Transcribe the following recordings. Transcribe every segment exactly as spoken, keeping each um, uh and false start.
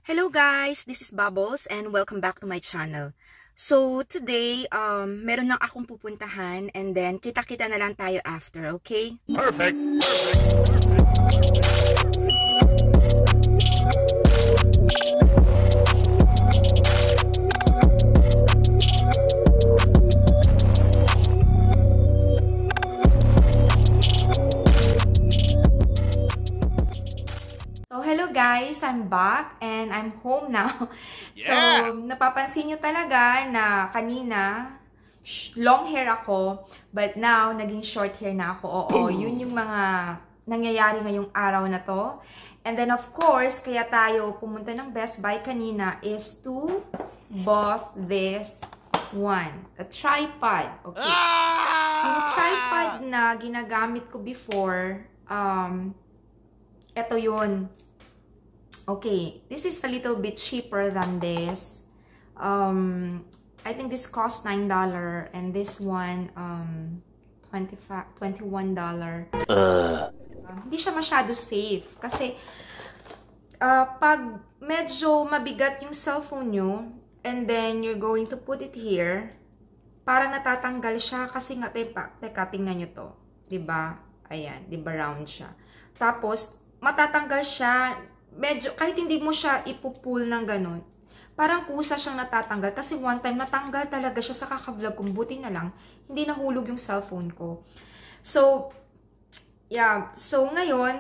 Hello guys, this is Bubbles and welcome back to my channel. So today, um, meron lang akong pupuntahan and then kita-kita na lang tayo after, okay? Perfect! Perfect! Hello guys, I'm back and I'm home now. Yeah. So, napapansin nyo talaga na kanina, long hair ako, but now, naging short hair na ako. Oo, yun yung mga nangyayari ngayong araw na to. And then of course, kaya tayo pumunta ng Best Buy kanina is to bought this one, a tripod. Okay. Ah! Yung tripod na ginagamit ko before, um, eto yun. Okay, this is a little bit cheaper than this. Um, I think this cost nine dollars and this one um twenty-five, twenty-one dollars. Uh. Uh, hindi siya masyado safe kasi uh, pag medyo mabigat yung cellphone nyo and then you're going to put it here, parang natatanggal siya kasi nga, teka, teka tingnan nyo to. Diba? Ayan, diba round siya. Tapos, matatanggal siya. Medyo, kahit hindi mo siya ipupull ng ganun, parang kusa siyang natatanggal. Kasi one time, natanggal talaga siya sa kaka-vlog kong. Buti na lang, hindi nahulog yung cellphone ko. So, yeah. So, ngayon,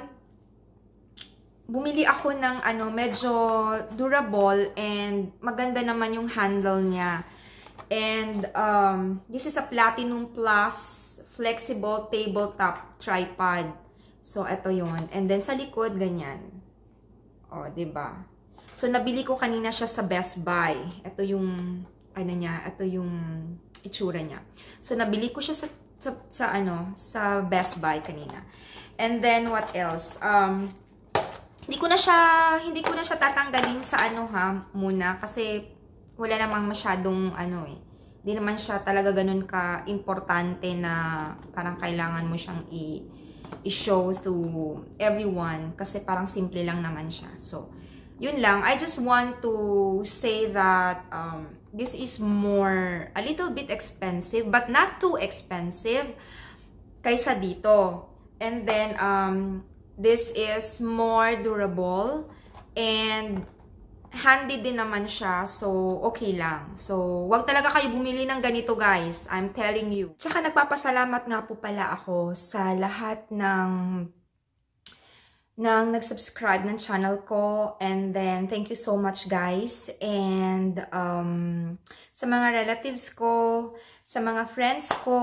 bumili ako ng ano, medyo durable and maganda naman yung handle niya. And, um, this is a PlatinumPlus Flexible Tabletop Tripod. So, ito yun. And then, sa likod, ganyan. O, diba? So, nabili ko kanina siya sa Best Buy. Ito yung, ano niya, ito yung itsura niya. So, nabili ko siya sa, sa, sa ano, sa Best Buy kanina. And then, what else? Um, hindi ko na siya, hindi ko na siya tatanggalin sa ano ha, muna. Kasi, wala namang masyadong, ano eh. Hindi naman siya talaga ganun ka-importante na parang kailangan mo siyang i- i-show to everyone kasi parang simple lang naman siya. So, yun lang. I just want to say that um, this is more, a little bit expensive, but not too expensive kaysa dito. And then, um, this is more durable and handy din naman siya. So, okay lang. So, wag talaga kayo bumili ng ganito, guys. I'm telling you. Tsaka, nagpapasalamat nga po pala ako sa lahat ng ng nag-subscribe ng channel ko. And then, thank you so much, guys. And, um, sa mga relatives ko, sa mga friends ko,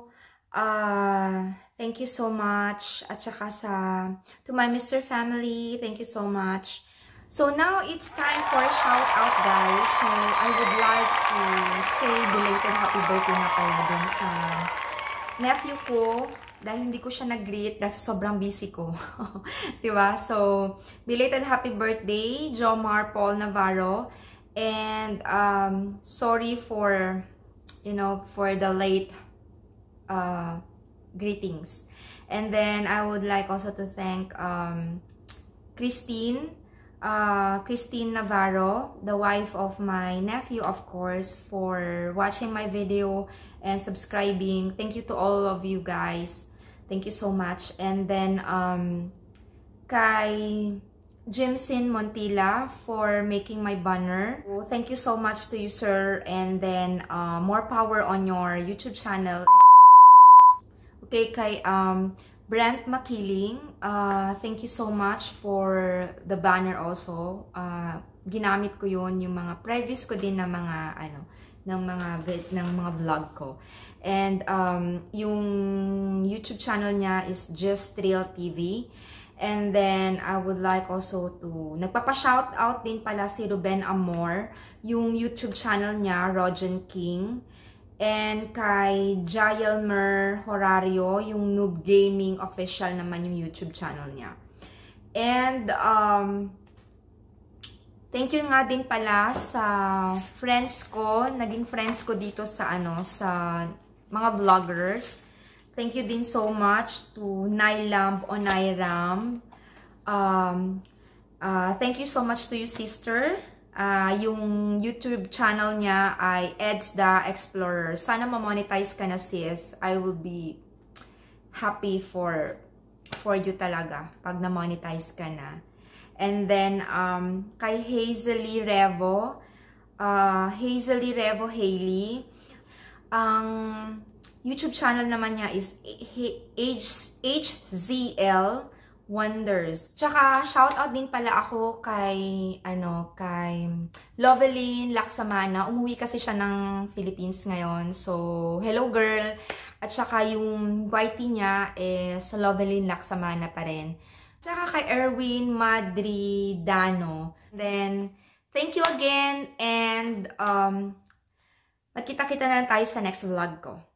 uh, thank you so much. At saka sa, to my Mister family, thank you so much. So, now it's time for a shout out, guys. So, I would like to say belated happy birthday na pala dun sa nephew ko. Dahil hindi ko siya nag-greet dahil sobrang busy ko. Diba? So, belated happy birthday, Jomar Paul Navarro. And, um, sorry for, you know, for the late uh, greetings. And then, I would like also to thank um, Christine. Uh, Christine Navarro, the wife of my nephew, of course, for watching my video and subscribing. Thank you to all of you guys. Thank you so much. And then, um, kay Jimson Montilla for making my banner. Thank you so much to you, sir. And then, uh, more power on your YouTube channel. Okay, kay, um, Brent Makiling, uh, thank you so much for the banner also. Uh, ginamit ko yun, yung mga previous ko din na mga, ano, ng mga, ng mga vlog ko. And, um, yung YouTube channel niya is Just Real T V. And then, I would like also to, nagpapa-shoutout din pala si Ruben Amor, yung YouTube channel niya, Rogen King. And kay Jailmer Horario, yung Noob Gaming Official naman yung YouTube channel niya. And, um, thank you nga din pala sa friends ko, naging friends ko dito sa, ano, sa mga vloggers. Thank you din so much to Nylamb o Nyram, um, Uh, thank you so much to you, sister. Uh, yung YouTube channel niya ay Eds the Explorer. Sana ma-monetize ka na, sis. I will be happy for for you talaga pag na-monetize ka na. And then, um, kay Hazely Revo, uh, Hazely Revo Hailey, ang YouTube channel naman niya is H Z L Wonders. Tsaka, shoutout din pala ako kay, ano, kay Lovelyn Laksamana. Umuwi kasi siya ng Philippines ngayon. So, hello girl. At tsaka yung whitey niya is Lovelyn Laksamana pa rin. Tsaka kay Erwin Madridano. Then, thank you again. And, um, magkita-kita na lang tayo sa next vlog ko.